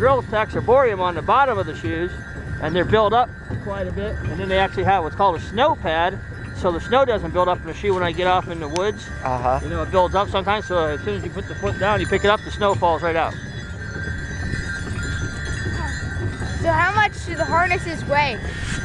drills packs of boreum on the bottom of the shoes, and they're built up quite a bit. And then they actually have what's called a snow pad, so the snow doesn't build up in the shoe when I get off in the woods. You know, it builds up sometimes, so as soon as you put the foot down, you pick it up, the snow falls right out. So how much do the harnesses weigh?